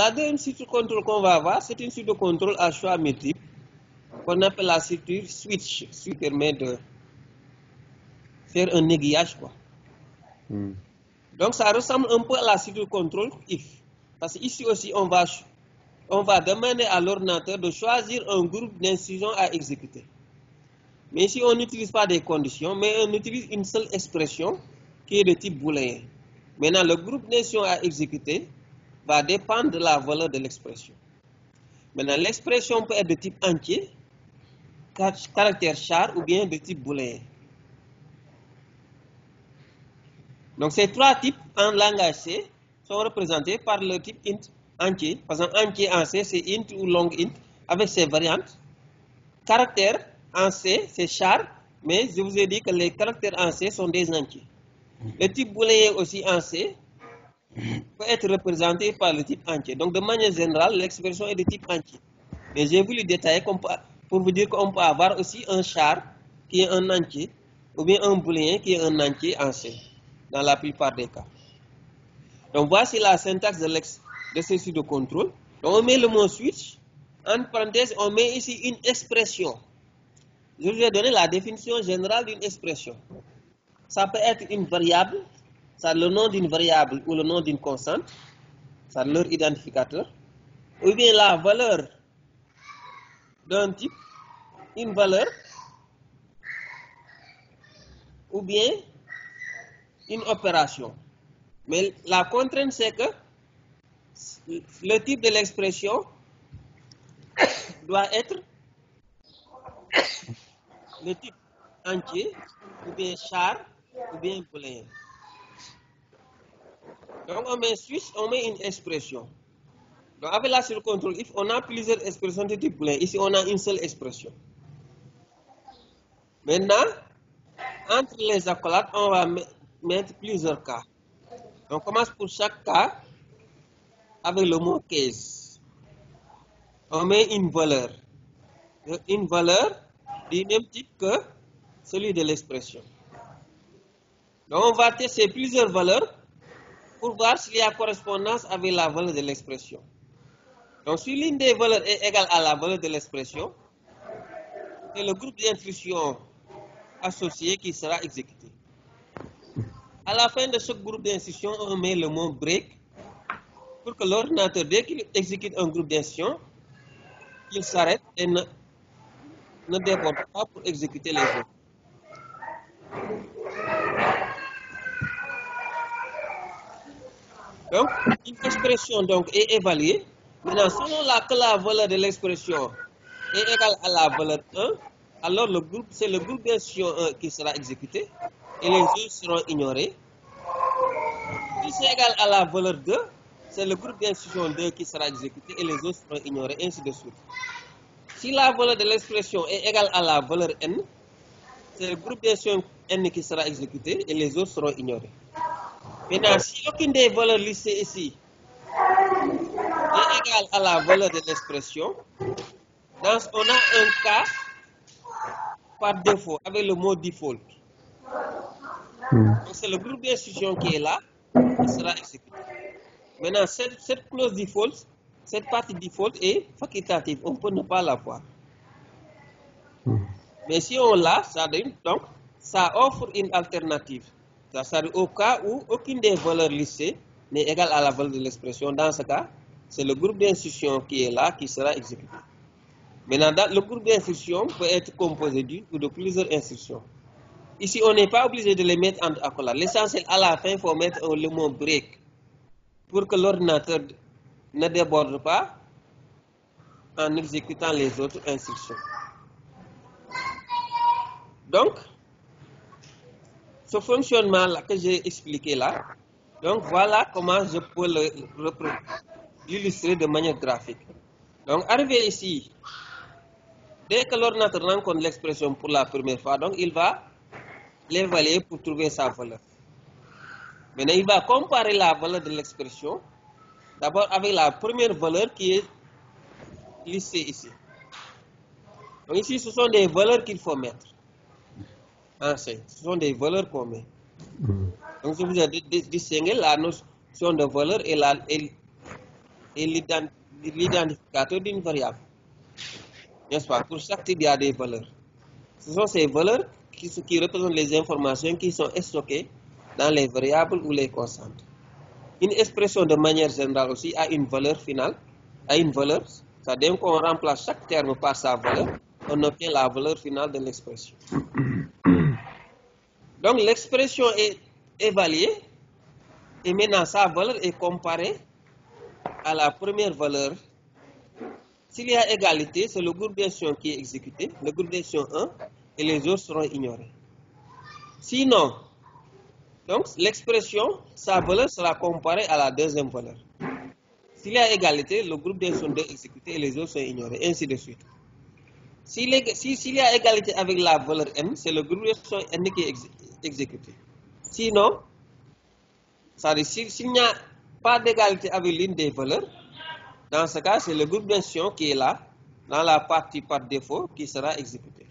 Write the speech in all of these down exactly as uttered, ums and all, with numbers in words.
La deuxième structure de contrôle qu'on va avoir, c'est une structure de contrôle à choix multiple, qu'on appelle la structure switch, qui permet de faire un aiguillage, quoi. Mm. Donc ça ressemble un peu à la structure de contrôle if. Parce qu'ici aussi, on va, on va demander à l'ordinateur de choisir un groupe d'instructions à exécuter. Mais ici, on n'utilise pas des conditions, mais on utilise une seule expression qui est de type booléen. Maintenant, le groupe d'instructions à exécuter va dépendre de la valeur de l'expression. Maintenant, l'expression peut être de type entier, caractère char ou bien de type booléen. Donc, ces trois types en langage C sont représentés par le type int entier. Par exemple, entier en C, c'est int ou long int avec ses variantes. Caractère en C, c'est char, mais je vous ai dit que les caractères en C sont des entiers. Le type booléen aussi en C peut être représenté par le type entier. Donc, de manière générale, l'expression est de type entier. Mais j'ai voulu détailler pour vous dire qu'on peut avoir aussi un char qui est un entier, ou bien un booléen qui est un entier en C, dans la plupart des cas. Donc, voici la syntaxe de, de ce type de contrôle. Donc, on met le mot switch. En parenthèse, on met ici une expression. Je vous ai donné la définition générale d'une expression. Ça peut être une variable, ça le nom d'une variable ou le nom d'une constante, ça leur identificateur, ou bien la valeur d'un type, une valeur, ou bien une opération. Mais la contrainte, c'est que le type de l'expression doit être le type entier, ou bien char, ou bien booléen. Donc on met switch, on met une expression. Donc avec la sur contrôle if, on a plusieurs expressions de type booléen. Ici, on a une seule expression. Maintenant, entre les accolades, on va mettre plusieurs cas. Donc on commence pour chaque cas avec le mot case. On met une valeur. Une valeur du même type que celui de l'expression. Donc on va tester plusieurs valeurs pour voir s'il y a correspondance avec la valeur de l'expression. Donc si l'une des valeurs est égale à la valeur de l'expression, c'est le groupe d'instructions associé qui sera exécuté. À la fin de ce groupe d'instructions, on met le mot break pour que l'ordinateur, dès qu'il exécute un groupe d'instructions, il s'arrête et ne, ne déborde pas pour exécuter les autres. Donc, une expression donc, est évaluée. Maintenant, selon la, que la valeur de l'expression est égale à la valeur un, alors le groupe, c'est le groupe d'instructions un qui sera exécuté et les autres seront ignorés. Si c'est égal à la valeur deux, c'est le groupe d'instructions deux qui sera exécuté et les autres seront ignorés, ainsi de suite. Si la valeur de l'expression est égale à la valeur n, c'est le groupe d'instructions n qui sera exécuté et les autres seront ignorés. Maintenant, si aucune des valeurs listées ici est égale à la valeur de l'expression, on a un cas par défaut avec le mot default. Donc c'est le groupe d'instructions qui est là qui sera exécuté. Maintenant, cette, cette clause default, cette partie default est facultative, on peut ne pas la voir. Mais si on l'a, ça donne, donc ça offre une alternative. C'est-à-dire au cas où aucune des valeurs listées n'est égale à la valeur de l'expression, dans ce cas, c'est le groupe d'instructions qui est là qui sera exécuté. Maintenant, le groupe d'instructions peut être composé d'une ou de plusieurs instructions. Ici, on n'est pas obligé de les mettre entre accolades. L'essentiel, à la fin, il faut mettre le mot break pour que l'ordinateur ne déborde pas en exécutant les autres instructions. Donc, ce fonctionnement-là que j'ai expliqué là, donc voilà comment je peux l'illustrer de manière graphique. Donc, arrivé ici, dès que l'ordinateur rencontre l'expression pour la première fois, donc il va l'évaluer pour trouver sa valeur. Maintenant, il va comparer la valeur de l'expression d'abord avec la première valeur qui est listée ici. Donc ici, ce sont des valeurs qu'il faut mettre. En C, ce sont des valeurs qu'on met. Donc je vous ai distingué la notion de valeur et, la, et et l'identificateur d'une variable. N'est-ce pas? Pour chaque type, il y a des valeurs. Ce sont ces valeurs qui, qui représentent les informations qui sont stockées dans les variables ou les constantes. Une expression de manière générale aussi a une valeur finale, a une valeur, c'est-à-dire qu'on remplace chaque terme par sa valeur, on obtient la valeur finale de l'expression. Donc l'expression est évaluée et maintenant sa valeur est comparée à la première valeur. S'il y a égalité, c'est le groupe d'action qui est exécuté, le groupe d'action un, et les autres seront ignorés. Sinon, donc l'expression, sa valeur sera comparée à la deuxième valeur. S'il y a égalité, le groupe d'action deux est exécuté et les autres sont ignorés, ainsi de suite. S'il si, si, y a égalité avec la valeur n, c'est le groupe d'action n qui est exécuté. Sinon, c'est-à-dire s'il n'y a pas d'égalité avec l'une des valeurs, dans ce cas, c'est le groupe d'action qui est là, dans la partie par défaut, qui sera exécuté.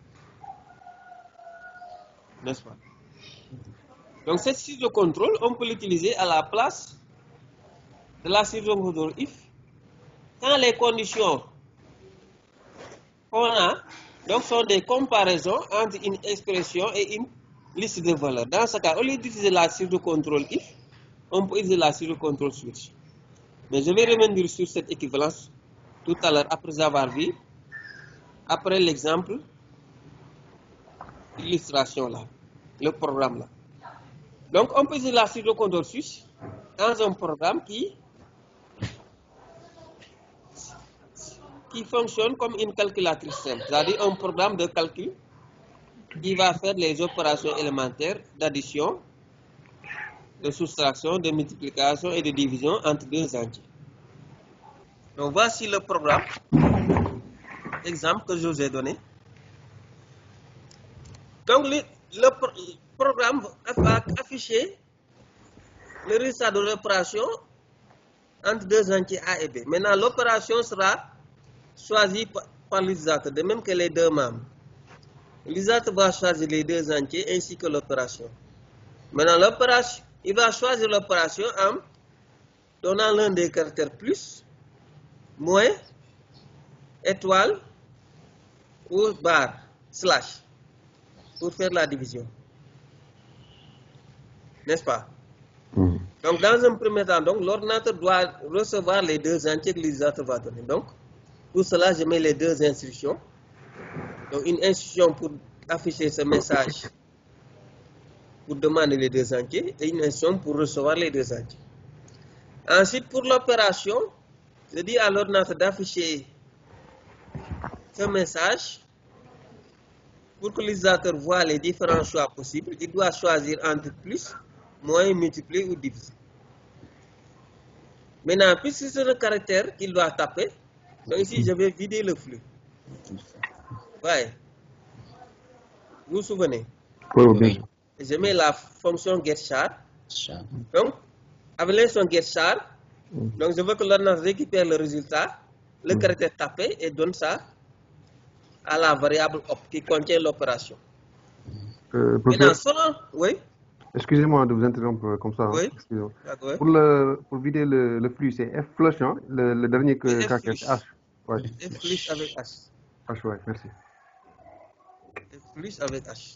N'est-ce pas? Donc cette suite de contrôle, on peut l'utiliser à la place de la suite de contrôle if, quand les conditions qu'on a donc sont des comparaisons entre une expression et une liste de valeurs. Dans ce cas, au lieu d'utiliser la suite de contrôle if, on peut utiliser la suite de contrôle switch. Mais je vais revenir sur cette équivalence tout à l'heure après avoir vu, après l'exemple, l'illustration là, le programme là. Donc on peut utiliser la suite de contrôle switch dans un programme qui, qui fonctionne comme une calculatrice simple, c'est-à-dire un programme de calcul qui va faire les opérations élémentaires d'addition, de soustraction, de multiplication et de division entre deux entiers. Donc voici le programme, exemple que je vous ai donné. Donc le, le, pro, le programme va afficher le résultat de l'opération entre deux entiers A et B. Maintenant l'opération sera choisie par, par l'utilisateur, de même que les deux membres. L'utilisateur va choisir les deux entiers ainsi que l'opération. Maintenant l'opération, il va choisir l'opération en donnant l'un des caractères plus, moins, étoile ou barre, slash, pour faire la division. N'est-ce pas? Mmh. Donc, dans un premier temps, l'ordinateur doit recevoir les deux entiers que l'utilisateur va donner. Donc, pour cela, je mets les deux instructions. Donc, une instruction pour afficher ce message, pour demander les deux entiers, et une instruction pour recevoir les deux entiers. Ensuite, pour l'opération, je dis à l'ordinateur d'afficher ce message. Pour que l'utilisateur voit les différents choix possibles, il doit choisir entre plus, moins, multiplier ou diviser. Maintenant, puisque c'est le caractère qu'il doit taper, donc ici je vais vider le flux. Ouais. Vous vous souvenez? Oui. Je mets la fonction getChar. Donc, avec l'instruction getChar, donc je veux que l'ordinateur récupère le résultat, le caractère tapé et donne ça à la variable op qui contient l'opération. Euh, Maintenant, selon... Oui. Excusez-moi de vous interrompre comme ça. Oui. Hein, pour, le, pour vider le, le flux, c'est F flush, hein, le, le dernier que caractère, H. Ouais. F flush avec H. H, ouais, merci. F flush avec H.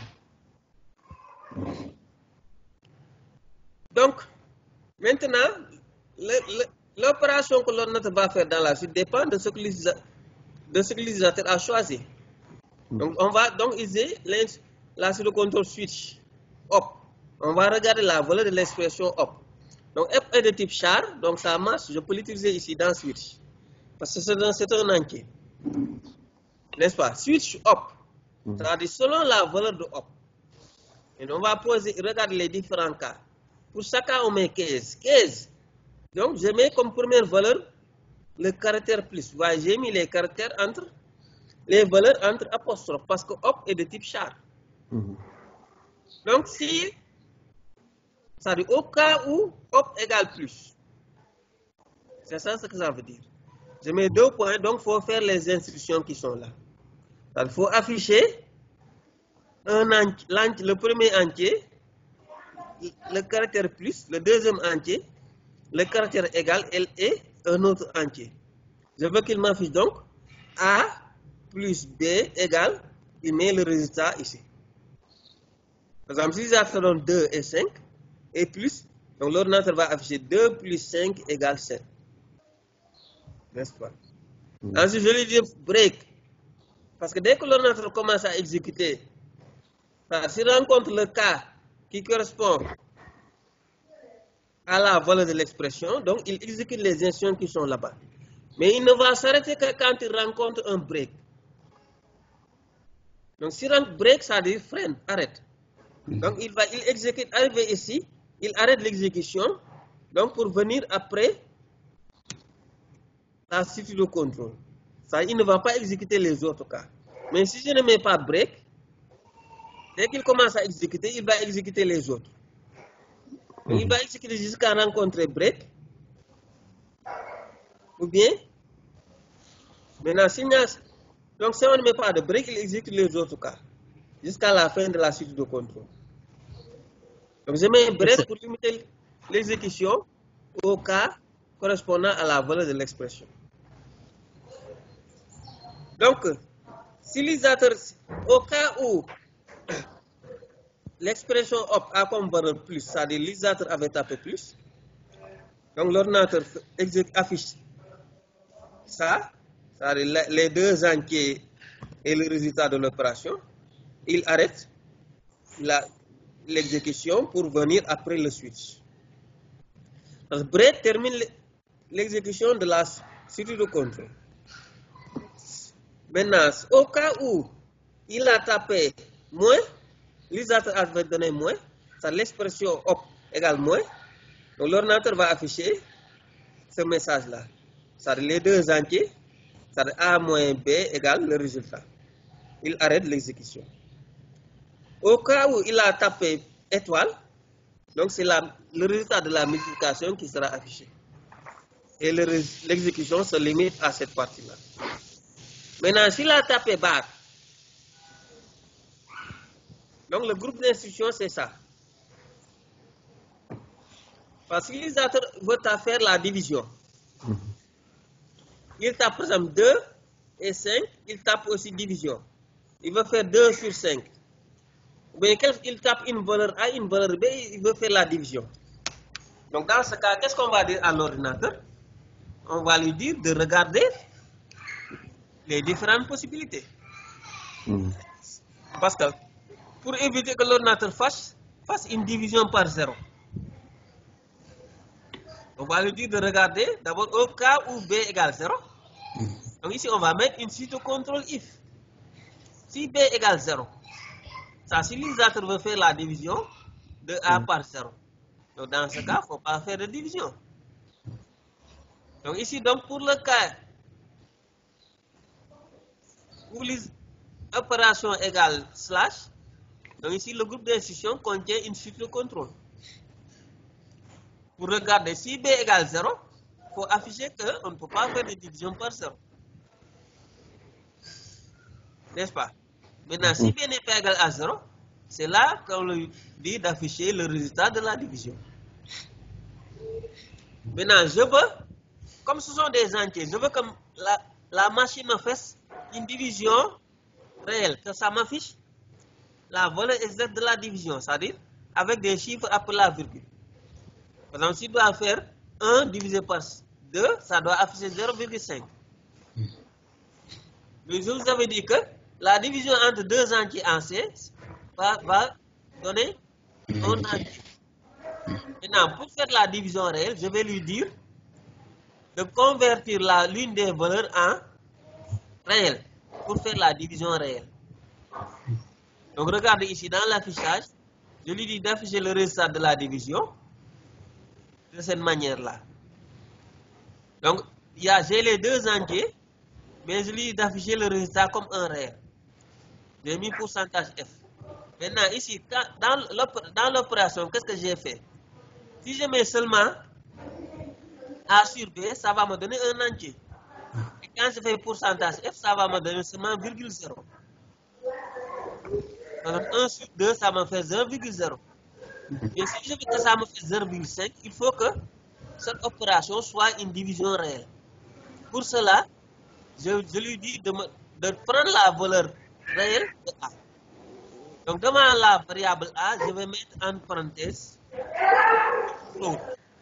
Donc, maintenant, l'opération que l'ordinateur va faire dans la suite dépend de ce que l'utilisateur a choisi. Donc, on va donc utiliser la suite de contrôle switch op. On va regarder la valeur de l'expression op. Donc, f est de type char, donc ça marche. Je peux l'utiliser ici dans switch. Parce que c'est un, un entier. N'est-ce pas? Switch op. C'est-à-dire selon la valeur de op. Et on va poser, regarder les différents cas. Pour chaque cas, on met quinze. quinze. Donc, je mets comme première valeur le caractère plus. Vous voyez, j'ai mis les caractères entre les valeurs entre apostrophes parce que op est de type char. Mmh. Donc, si, ça dit au cas où op égale plus, c'est ça ce que ça veut dire. Je mets deux points, donc il faut faire les instructions qui sont là. Il faut afficher un entier, le premier entier, le caractère plus, le deuxième entier, le caractère égal et un autre entier. Je veux qu'il m'affiche donc A plus B égale, il met le résultat ici. Par exemple, si ça donne deux et cinq, et plus, donc l'ordinateur va afficher deux plus cinq égale sept. N'est-ce pas? Mmh. Ensuite, je lui dis break. Parce que dès que l'ordinateur commence à exécuter, s'il rencontre le cas qui correspond à la valeur de l'expression, donc il exécute les instructions qui sont là-bas. Mais il ne va s'arrêter que quand il rencontre un break. Donc si rencontre break, ça veut dire freine, arrête. Donc il va, il exécute, arrivé ici, il arrête l'exécution, donc pour venir après la suite de contrôle. Ça, il ne va pas exécuter les autres cas. Mais si je ne mets pas break, dès qu'il commence à exécuter, il va exécuter les autres. Donc, il va exécuter jusqu'à rencontrer break. Ou bien, maintenant, si donc si on ne met pas de break, il exécute les autres cas. Jusqu'à la fin de la suite de contrôle. Donc je mets break pour limiter l'exécution au cas correspondant à la valeur de l'expression. Donc, si l'utilisateur, au cas où l'expression op a comme valeur plus, c'est-à-dire l'utilisateur avait tapé plus, donc l'ordinateur affiche ça, c'est-à-dire les deux entiers et le résultat de l'opération, il arrête l'exécution pour venir après le switch. Donc, break termine l'exécution de la suite de contrôle. Maintenant, au cas où il a tapé moins, l'utilisateur avait donné moins, ça l'expression op égale moins, donc l'ordinateur va afficher ce message-là. C'est-à-dire les deux entiers, c'est-à-dire A moins B égale le résultat. Il arrête l'exécution. Au cas où il a tapé étoile, donc c'est le résultat de la multiplication qui sera affiché. Et l'exécution se limite à cette partie-là. Maintenant, s'il a tapé barre, donc le groupe d'instructions, c'est ça. Parce que l'utilisateur veut faire la division. Il tape par exemple deux et cinq, il tape aussi division. Il veut faire deux sur cinq. Mais il tape une valeur A, une valeur B, il veut faire la division. Donc dans ce cas, qu'est-ce qu'on va dire à l'ordinateur? On va lui dire de regarder les différentes possibilités. Mmh. Parce que pour éviter que l'ordinateur fasse, fasse une division par zéro, on va lui dire de regarder d'abord au cas où B égale zéro. Mmh. Donc ici, on va mettre une suite de contrôle if. Si B égale zéro, ça, si l'utilisateur veut faire la division de A mmh. par zéro. Donc dans ce cas, il ne faut pas faire de division. Donc ici, donc pour le cas où l'opération égale slash, donc ici le groupe d'instructions contient une suite de contrôle. Pour regarder si B égale zéro, il faut afficher qu'on ne peut pas faire de division par zéro. N'est-ce pas? Maintenant, si B n'est pas égal à zéro, c'est là qu'on lui dit d'afficher le résultat de la division. Maintenant, je veux, comme ce sont des entiers, je veux que la, la machine me fasse une division réelle, que ça m'affiche la valeur exacte de la division, c'est-à-dire avec des chiffres après la virgule. Par exemple, s'il doit faire un divisé par deux, ça doit afficher zéro virgule cinq. Mais je vous avais dit que la division entre deux entiers en C va, va donner un entier. Maintenant, pour faire la division réelle, je vais lui dire de convertir l'une des valeurs en réelle pour faire la division réelle. Donc regardez ici dans l'affichage, je lui dis d'afficher le résultat de la division de cette manière-là. Donc j'ai les deux entiers, mais je lui dis d'afficher le résultat comme un réel. J'ai mis pourcentage F. Maintenant ici, dans l'opération, qu'est-ce que j'ai fait? Si je mets seulement A sur B, ça va me donner un entier. Et quand je fais pourcentage F, ça va me donner seulement virgule zéro. Donc un sur deux, ça me fait zéro virgule zéro. Et si je veux que ça me fait zéro virgule cinq, il faut que cette opération soit une division réelle. Pour cela, je, je lui dis de, me, de prendre la valeur réelle de A. Donc, devant la variable A, je vais mettre en parenthèse float.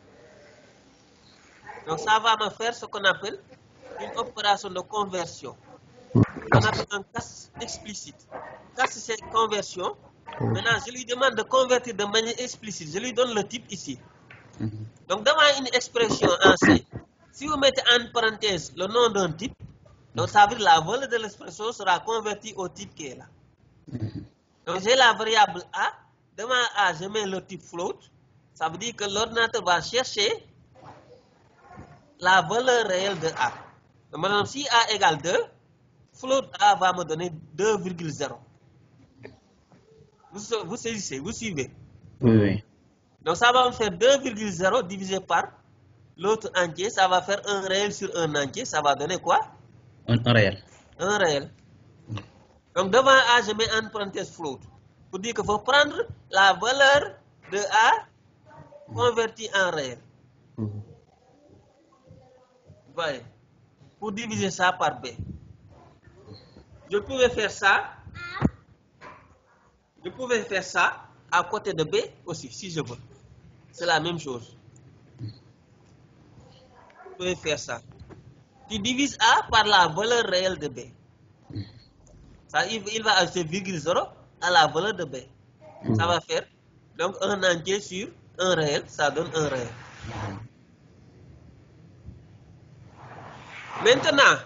Donc, ça va me faire ce qu'on appelle une opération de conversion. On appelle un cast explicite. Cast, c'est conversion. Maintenant, je lui demande de convertir de manière explicite. Je lui donne le type ici. Donc, devant une expression en C, si vous mettez en parenthèse le nom d'un type, donc ça veut dire la valeur de l'expression sera convertie au type qui est là. Donc, j'ai la variable A. Devant A, je mets le type float. Ça veut dire que l'ordinateur va chercher la valeur réelle de A. Donc, maintenant, si A égale deux, float A va me donner deux virgule zéro. Vous, vous saisissez, vous suivez? Oui, oui. Donc, ça va me faire deux virgule zéro divisé par l'autre entier. Ça va faire un réel sur un entier. Ça va donner quoi? Un, un réel. Un réel. Donc, devant A, je mets en parenthèse float. Pour dire qu'il faut prendre la valeur de A convertie en réel. Voyez. Pour diviser ça par B. Je pouvais faire ça. Je pouvais faire ça à côté de B aussi, si je veux. C'est la même chose. Je pouvais faire ça. Tu divises A par la valeur réelle de B. Ça, il, il va ajouter virgule zéro à la valeur de B. Ça va faire donc un entier sur un réel, ça donne un réel. Maintenant,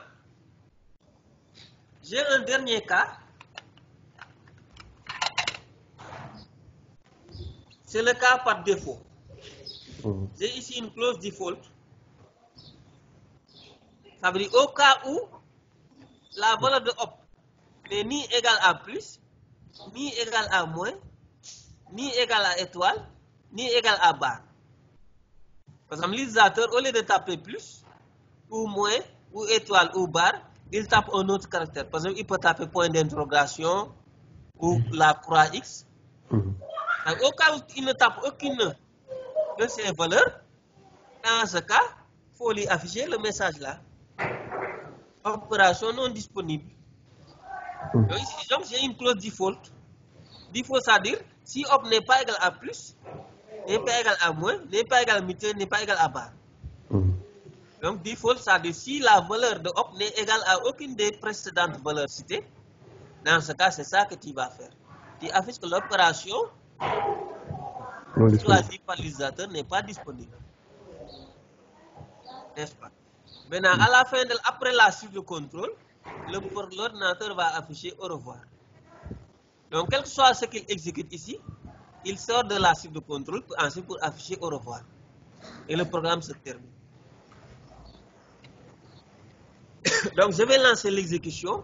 j'ai un dernier cas. C'est le cas par défaut. J'ai ici une clause default. Ça veut dire au cas où la valeur de op n'est ni égale à plus, ni égale à moins, ni égale à étoile, ni égale à barre. Par exemple, l'utilisateur, au lieu de taper plus, ou moins, ou étoile, ou barre, il tape un autre caractère. Par exemple, il peut taper point d'interrogation, ou la croix X. Donc, au cas où il ne tape aucune de ces valeurs, dans ce cas, il faut lui afficher le message là. Opération non disponible. Donc, ici, donc j'ai une clause default. Default, c'est-à-dire, si op n'est pas égal à plus, n'est pas égal à moins, n'est pas égal à mutuel, n'est pas égal à barre. Donc, default, c'est-à-dire, si la valeur de op n'est égale à aucune des précédentes valeurs citées, dans ce cas, c'est ça que tu vas faire. Tu affiches que l'opération choisie par l'utilisateur n'est pas disponible. N'est-ce pas? Maintenant, à la fin, de, après la suite de contrôle, l'ordinateur va afficher au revoir. Donc, quel que soit ce qu'il exécute ici, il sort de la suite de contrôle pour, ensuite pour afficher au revoir. Et le programme se termine. Donc, je vais lancer l'exécution.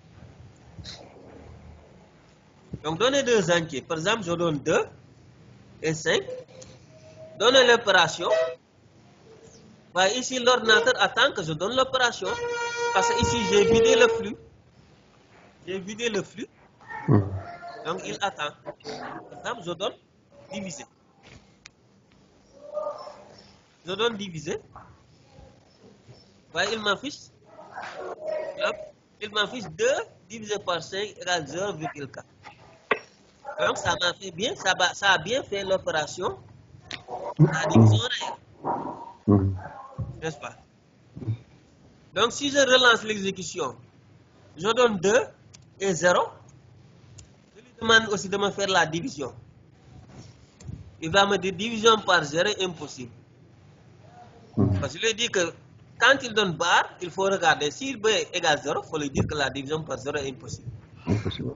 Donc, donnez deux entiers. Par exemple, je donne deux et cinq. Donnez l'opération. Bah, ici, l'ordinateur attend que je donne l'opération. Parce que ici, j'ai vidé le flux. J'ai vidé le flux. Donc, il attend. Par exemple, je donne diviser. Je donne diviser. Bah, il m'affiche. Il m'affiche deux divisé par cinq égale zéro virgule quatre. Donc, ça m'a fait bien. Ça, va, ça a bien fait l'opération. La division réelle. N'est-ce pas? Donc, si je relance l'exécution, je donne deux et zéro. Je lui demande aussi de me faire la division. Il va me dire division par zéro est impossible. Parce que je lui ai dit que quand il donne barre, il faut regarder. Si B égale zéro, il faut lui dire que la division par zéro est impossible. Impossible.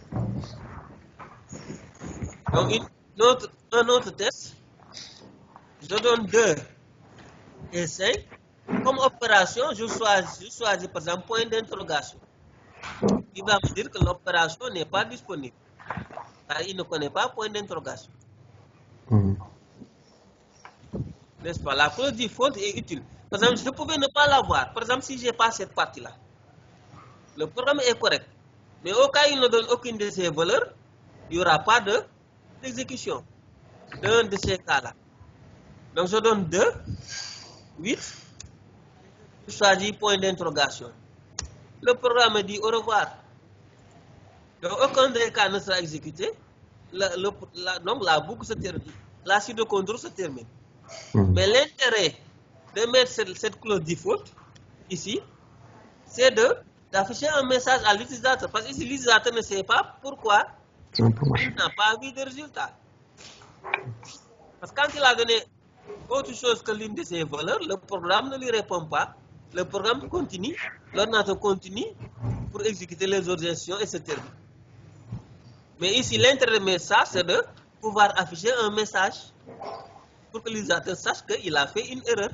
Donc, une autre, un autre test. Je donne deux et cinq. Comme opération, je choisis, je choisis par exemple point d'interrogation. Il va me dire que l'opération n'est pas disponible. Car il ne connaît pas point d'interrogation. Mmh. N'est-ce pas? La clause default est utile. Par exemple, je pouvais ne pas l'avoir. Par exemple, si je n'ai pas cette partie-là, le programme est correct. Mais au cas où il ne donne aucune de ces valeurs, il n'y aura pas d'exécution d'un de ces cas-là. Donc je donne deux, huit, je choisis point d'interrogation. Le programme me dit au revoir. Donc aucun des cas ne sera exécuté. La, le, la, donc la boucle se termine. La suite de contrôle se termine. Mmh. Mais l'intérêt de mettre cette, cette clause default ici, c'est de d'afficher un message à l'utilisateur. Parce que si l'utilisateur ne sait pas pourquoi il n'a pas vu de résultat. Parce que quand il a donné autre chose que l'une de ses valeurs, le programme ne lui répond pas. Le programme continue, l'ordinateur continue pour exécuter les autres gestions et se termine. Mais ici, l'intérêt de message, c'est de pouvoir afficher un message pour que l'utilisateur sache qu'il a fait une erreur.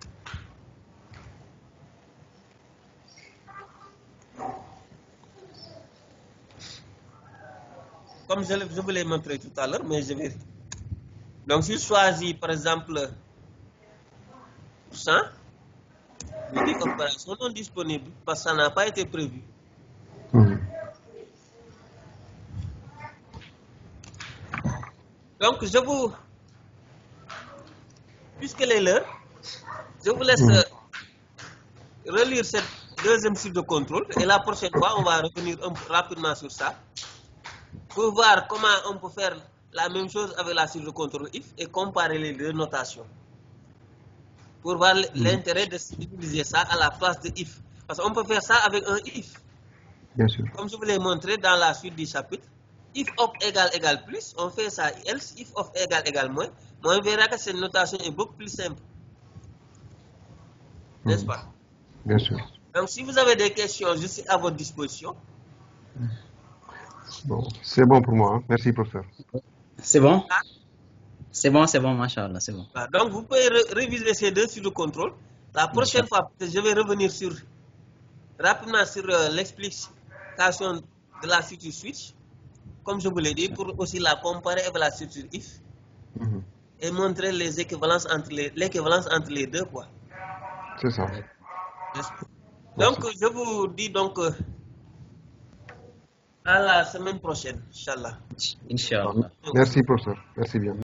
Comme je, je vous l'ai montré tout à l'heure, mais je vais... Donc, si je choisis, par exemple, cent, je dis opération non disponible parce que ça n'a pas été prévu. Mmh. Donc, je vous... Puisqu'elle est l'heure, je vous laisse mmh. relire cette deuxième suite de contrôle. Et la prochaine fois, on va revenir un peu rapidement sur ça. Pour voir comment on peut faire la même chose avec la suite de contrôle if et comparer les deux notations. Pour voir l'intérêt d'utiliser ça à la place de if. Parce qu'on peut faire ça avec un if. Bien sûr. Comme je vous l'ai montré dans la suite du chapitre. If of égale égale plus, on fait ça else if of égale égale moins. Mais on verra que cette notation est beaucoup plus simple. Mmh. N'est-ce pas? Bien sûr. Donc si vous avez des questions, je suis à votre disposition. Bon, c'est bon pour moi. Hein. Merci, professeur. C'est bon? Ah. C'est bon, c'est bon, machallah, c'est bon. Donc, vous pouvez ré réviser ces deux sur le contrôle. La prochaine fois, je vais revenir sur, rapidement sur euh, l'explication de la future switch, comme je vous l'ai dit, pour aussi la comparer avec la future if, mm-hmm. et montrer les équivalences entre les, l'équivalence entre les deux, quoi. C'est ça. Donc, Merci. Je vous dis donc... Euh, à la semaine prochaine, Inch'Allah. Inch'Allah. Merci, professeur. Merci bien.